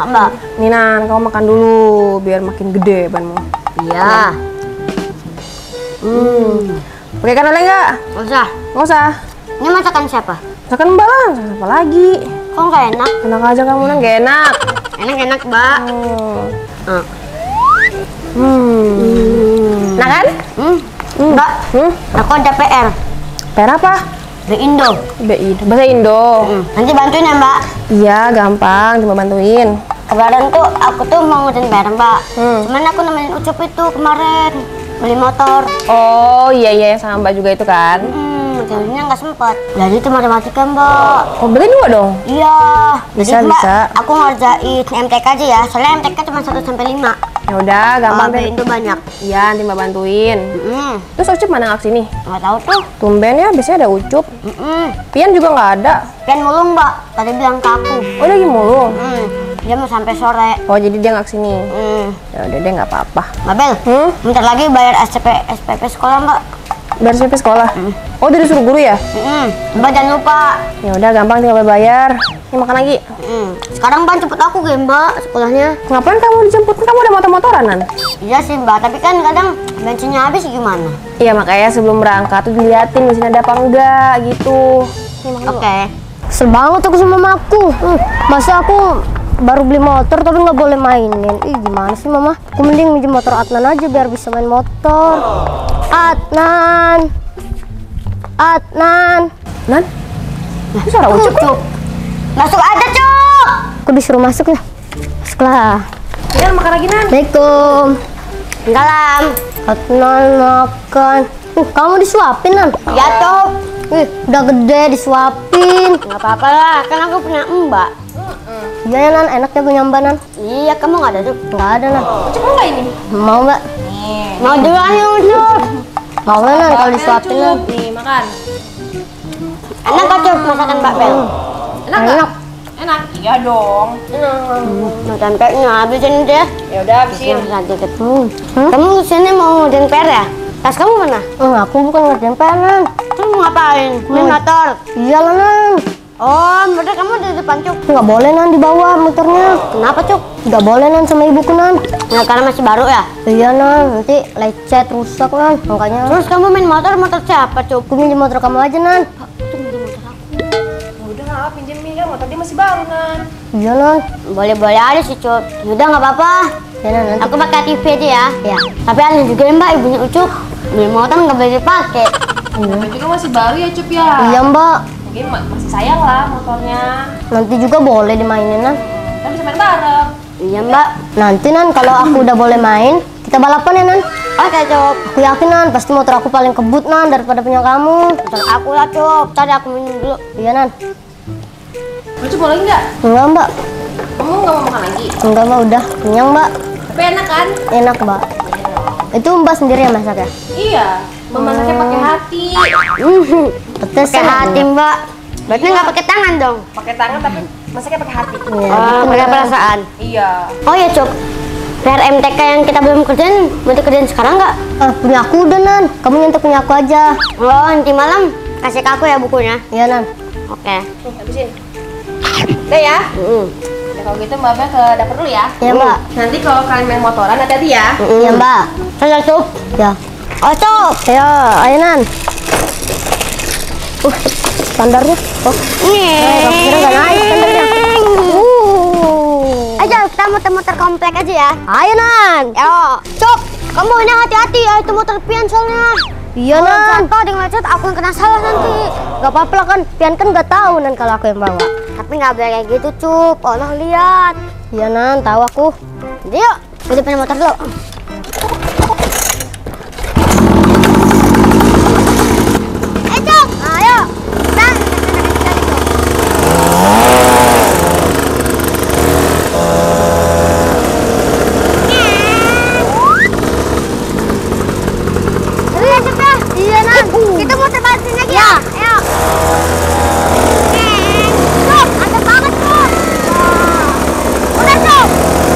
Mbak. Nih Nan, kamu makan dulu biar makin gede banmu. Iya. Pakai ikan lele nggak? Nggak usah. Nggak usah. Ini masakan siapa? Makan Mbak lah, apa lagi? Kok nggak enak? Enak aja kamu Nan, gak enak. Enak Mbak. Nah kan? Mbak, aku ada PR. PR apa? Di Indo. Bahasa Indo. Nanti bantuin ya Mbak. Iya, gampang, cuma bantuin. Kemarin tuh aku tuh mau ngerjain PR Mbak. Cuman aku nemenin Ucup itu kemarin beli motor. Oh iya sama Mbak juga itu kan? Jadinya nggak sempet. Jadi itu matematika Mbak. Oh beli 2 dong? Iya. Bisa, Jadi Mbak, bisa. aku ngerjain MTK aja ya. Soalnya MTK cuma 1-5. Ya udah, gampang deh. Itu banyak. Iya, nanti Mbak bantuin. Terus Ucup mana nggak kesini? Nggak tahu tuh. Tumben ya, biasanya ada Ucup. Pian juga nggak ada. Pian mulung Mbak. Tadi bilang ke aku. Oh lagi mulung. Dia mau sampai sore. Oh jadi dia nggak kesini. Ya udah deh nggak apa-apa. Mbak Bel, bentar lagi bayar SPP sekolah Mbak. Bayar SPP sekolah. Oh udah disuruh guru ya? Mbak jangan lupa. Ya udah gampang tinggal bayar. Ini makan lagi. Sekarang Mbak cepet aku ya Mbak sekolahnya. Ngapain kamu dijemput? Kamu ada motor-motoran Nan? Iya sih Mbak, tapi kan kadang bensinnya habis gimana? Iya makanya sebelum berangkat tuh diliatin mesin ada apa enggak gitu. Oke. Kesel banget aku sama mamaku. Masa aku baru beli motor tapi nggak boleh mainin. Ih gimana sih mama? Aku mending minjem motor Adnan aja biar bisa main motor. Adnan. Nan? Itu suara Ucup. Masuk aja Cuk. Aku disuruh masuk ya. Masuklah. Ya makan lagi Nan. Assalamualaikum. Salam. Adnan makan. Kamu disuapin Nan? Ya Cuk. Udah gede disuapin. Nggak apa-apa lah, kan aku punya Mbak. Iya ya Nan, enaknya punya Mbak Nan. Iya, kamu nggak ada Cuk? Nggak ada Nan. Ucup mau nggak ini? Mau Mbak? Mau duluan ya Cuk. Mau Nan kalau disuapin Nan. Nih makan. Enak kok Cuk masakan Mbak Bel? Enak nggak? Enak. Iya dong. Mau tempenya habisin deh. Ya udah habisin. Dikit. Kamu sini mau ngerjain PR ya? Tas kamu mana? Aku bukan ngerjain PR Nan. Kamu ngapain? Main motor. Iya lah Nan. Oh, berarti kamu di depan Cuk. Nggak boleh Nan dibawa motornya. Kenapa Cuk? Nggak boleh Nan sama ibuku Nan. Ya, karena masih baru ya? Iya Nan, nanti lecet rusak Nan. Makanya Terus kamu main motor siapa Cuk? aku minjem motor kamu aja Nan. Udah nggak pinjemin kan motor dia masih baru Nan. Iya Nan. Boleh-boleh aja sih Cuk. Udah nggak apa-apa. Ya Nan, nanti. Aku pakai TV aja ya. Ya. Tapi aneh juga ya Mbak, ibunya Ucup beli motor nggak boleh dipakai. Namanya juga masih baru ya Cup ya. Iya Mbak. Mungkin masih sayang lah motornya. Nanti juga boleh dimainin Nan. Kan bisa main bareng. Iya Mbak. Nanti Nan kalau aku udah boleh main, kita balapan ya Nan. Oke Cuk. Aku yakin Nan, pasti motor aku paling kebut Nan daripada punya kamu. Motor aku lah Cuk. Tadi aku minum dulu. Iya Nan. Ucup boleh nggak? Enggak Mbak. Kamu nggak mau makan lagi? Enggak Mbak, udah kenyang Mbak. Tapi enak kan? Enak Mbak. Itu Mbak sendiri yang masak ya? Iya. Memasaknya pakai hati. Petes Pakai hati Mbak. Berarti nggak pakai tangan dong? Pakai tangan tapi masaknya pakai hati. Iya. Oh, pakai perasaan. Iya. Oh ya Cuk. PR MTK yang kita belum kerjain, mau dikerjain sekarang nggak? Punya aku udah Nan. Kamu nyentuh punya aku aja. Oh, nanti malam kasih ke aku ya bukunya. Iya Nan. Oke. Nih, habisin. Udah ya? Ya kalau gitu Mbak Bel ke dapur dulu ya. Iya Mbak. Nanti kalau kalian main motoran hati-hati ya. Iya Mbak. Saya Cuk. Ya. Oh Cuk. Ayo, ayo Nan. Standarnya. Oh. Kira nggak naik standarnya. Ayo kita muter-muter komplek aja ya. Ayo Nan. Yo, Cuk. Kamu ini hati-hati ya, itu motor Pian soalnya. Iya Nan. Jatuh dengan lecet, aku yang kena salah nanti. Gak apa-apa lah kan. Pian kan nggak tahu Nan kalau aku yang bawa. Tapi nggak boleh kayak gitu Cuk. Allah lihat. Iya Nan, tahu aku. Jadi yuk, kita pindah motor dulu. Cuk, ayo. Dan. Iya Nan. Kita muter balik sini lagi ya. Ayo. Cuk, ada banget Cuk. Udah Cuk.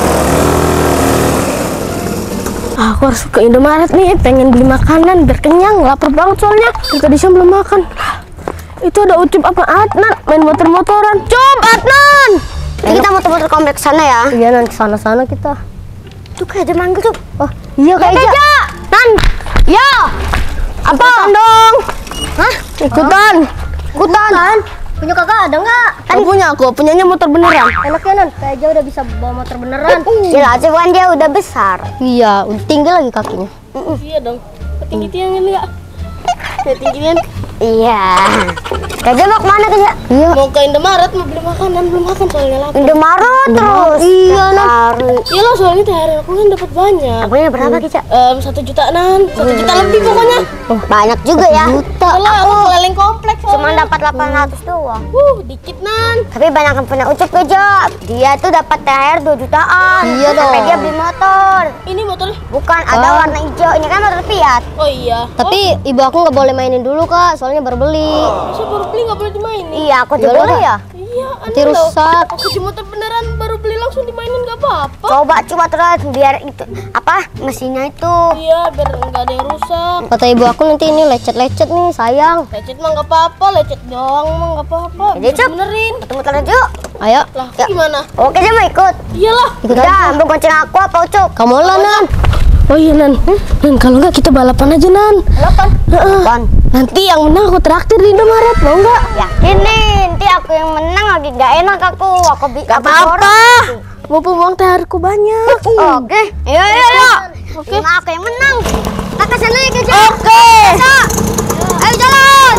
Aku harus ke Indomaret nih, pengen beli makanan biar kenyang, lapar banget soalnya. Dari tadi siang belum makan. Itu ada Ucup apa Adnan main motor-motoran. Cup, Adnan. Kita muter-muter kompleks sana ya. Iya, Nan, kesana-sana kita. Tuh kayak ada manggil tuh. Oh, iya kayak aja. Nan. Ya. Apa? Ikutan dong. Hah? Ikutan. Ikutan. Punya kakak ada nggak? Kan punya aku, punyanya motor beneran. Enaknya, Nan, kayak aja udah bisa bawa motor beneran. Gila, cuman dia udah besar. Iya, udah tinggi lagi kakinya. Iya dong. Tinggi tiang ini ya. Tinggian. Iya. Kaja mau kemana Kaja? Iya. Mau ke Indomaret mau beli makanan, belum makan soalnya lapar. Indomaret terus. Iya, Nan. Iya lah soalnya THR aku kan dapat banyak. Apanya berapa Kaja? 1 jutaan, 1 juta lebih pokoknya. Banyak juga ya. Soalnya aku keliling kompleks Cuma soalnya. dapat 800 doang. Dikit Nan. Tapi banyak yang punya Ucup Kaja. Dia tuh dapat THR 2 jutaan. Iya Sampai dong. dia beli motor. Ini motornya. Bukan, ada warna hijau. Ini kan motor Fiat. Oh iya. Tapi ibu aku nggak boleh mainin dulu, Kak, soalnya baru beli. Masa baru beli nggak boleh dimainin? Iya, aku juga Iyalah. boleh ya. Iya, Nanti aneh loh. rusak. Aku cuma motor beneran baru beli langsung dimainin nggak apa-apa. Coba terus biar itu apa mesinnya itu. Iya, biar nggak ada yang rusak. Kata ibu aku nanti ini lecet-lecet nih, sayang. Lecet mah nggak apa-apa, lecet doang mah nggak apa-apa. Jadi, Bisa Cep. benerin. Muter-muter aja. Ayo, Lah, aku gimana? Oke, dia mau ikut. Iyalah. ikut Udah, aja. ambil gonceng aku apa Ucup? Kamu lah, Nan. Oh iya Nan. Nan kalau nggak kita balapan aja Nan. Balapan? Balapan? Nanti yang menang aku traktir di Indomaret, mau nggak? Yakin nih, nanti aku yang menang lagi gak enak aku. Gak apa-apa. Mumpung uang THR ku banyak. Oke. Iya. Oke. Nah, aku yang menang. Kita ke sana ya, Kaja. Oke. Ayo jalan.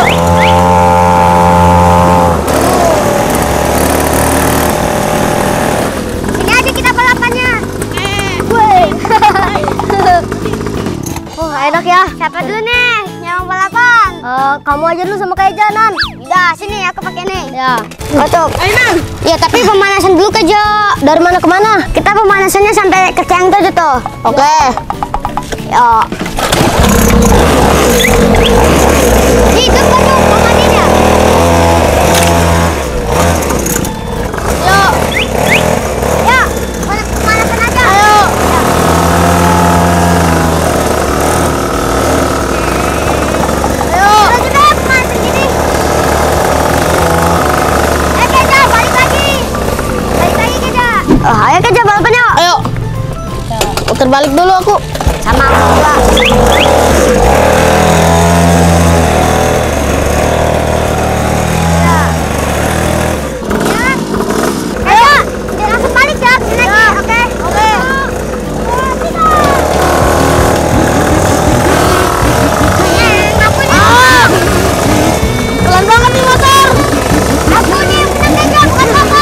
Sini aja kita balapannya. Enak ya. Siapa dulu nih yang mau balapan? Kamu aja dulu sama kayak Janan. Udah, sini aku pakai nih. Ya. Tutup. Ayo Nan. Ya, tapi pemanasan dulu Kaja. Dari mana ke mana? Kita pemanasannya sampai ke tiang itu tuh. Oke. Ya. Itu betul pemanasannya. Yuk. Ya, pemanasan aja. Ayo. Ayo. Udah juga pemanasan gini. Keja, balik lagi. Balik lagi Keja. Ayo Keja balapan yuk. Ayo. Putar balik dulu aku. Sama aku juga. Ya. Ya. Keja, jangan langsung balik ya. Sini lagi, oke? Oke. Pelan banget nih motor. Aku nih yang menang Keja, bukan kamu.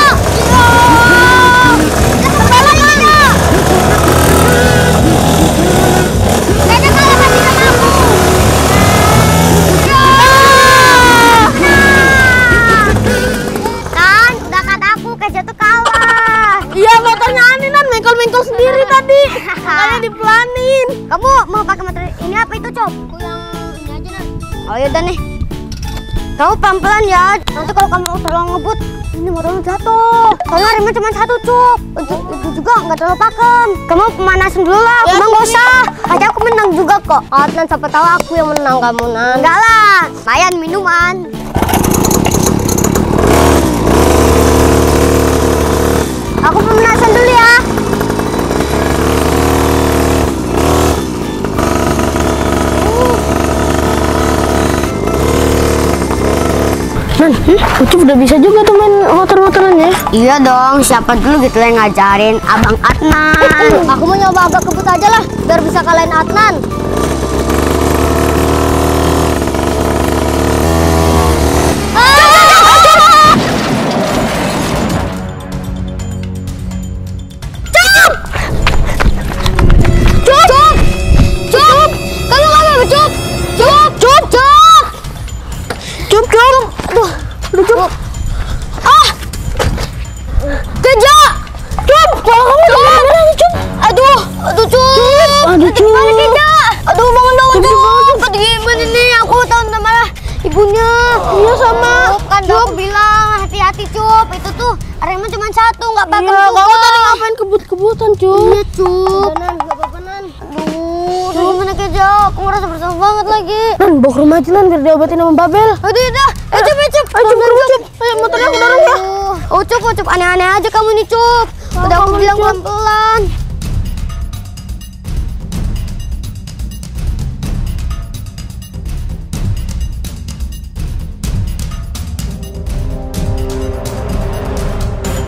Balapan Keja. Keja balapan sama aku. Kan, udah kata aku Keja tuh kalah. Iya motornya aneh Nan, mengkol-mengkol sendiri tadi. Makanya dipelanin. Kamu mau pakai motor ini apa itu, Cop? Aku yang ini aja, Nan. Oh yaudah nih. Kamu pelan-pelan ya. Nanti kalau kamu terlalu ngebut, ini motornya jatuh. Soalnya remnya cuma satu, Cop. Itu juga nggak terlalu pakem. Kamu pemanasan dulu lah. Ya, Kamu nggak usah. Aja aku menang juga kok. Nan, siapa tahu aku yang menang kamu, Nan. Enggak lah. Lumayan minuman. Aku pemanasan dulu ya. Nan, Ucup udah bisa juga tuh main motor-motoran ya. Iya dong, siapa dulu gitu yang ngajarin Abang Adnan. Aku mau nyoba agak kebut aja lah, biar bisa kalahin Adnan. Ibunya. Iya sama. Kan aku bilang hati-hati Cup. Itu tuh remnya cuma satu, nggak pakai Iya, dua. kamu tadi ngapain kebut-kebutan cuy? Iya Cup. Nan, nggak apa-apa, Nan. Aduh, gimana Keja? Aku ngerasa bersalah banget lagi. Nan, bawa ke rumah aja Nan biar diobatin sama Babel. Udah. Cup. Ayo Cup, ayo motornya aku dorong ya. Oh Cup aneh-aneh aja kamu nih Cup. Udah aku bilang pelan-pelan.